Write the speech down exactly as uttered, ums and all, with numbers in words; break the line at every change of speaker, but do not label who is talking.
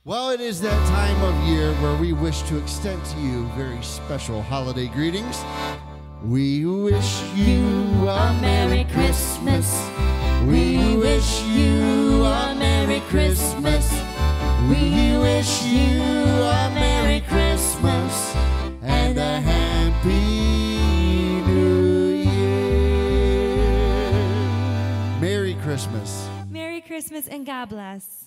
Well, it is that time of year where we wish to extend to you very special holiday greetings. We wish you a Merry Christmas. We wish you a Merry Christmas. We wish you a Merry Christmas and a Happy New Year. Merry Christmas.
Merry Christmas and God bless.